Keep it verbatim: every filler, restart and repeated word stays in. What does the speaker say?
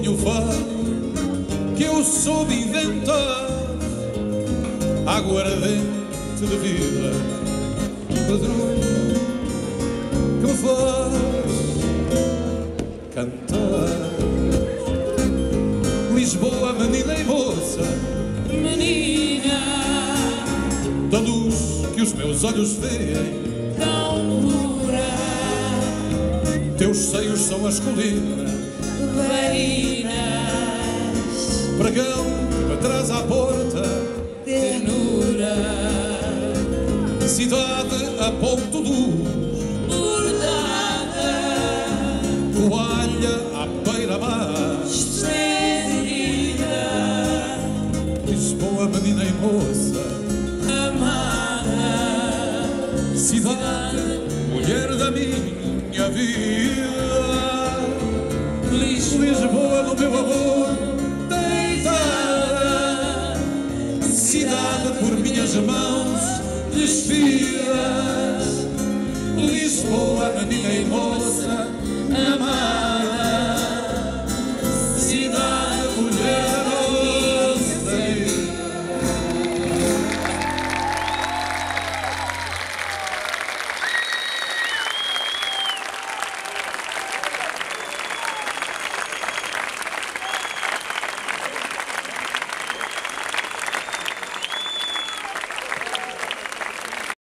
vinho fado que eu soube inventar, aguardente de vida, padrão que me faz cantar. Lisboa, menina e moça, menina da luz que os meus olhos veem, tão pura, teus seios são as colinas, varinas, pregão para trás à porta, ternura, cidade a ponto luz, bordada, toalha à beira-mar, esplêndida, Lisboa, menina e moça, amada, cidade, mulher da minha vida. Lisboa, Lisboa no meu amor, deitada, cidade por minhas mãos despidas. Lisboa, menina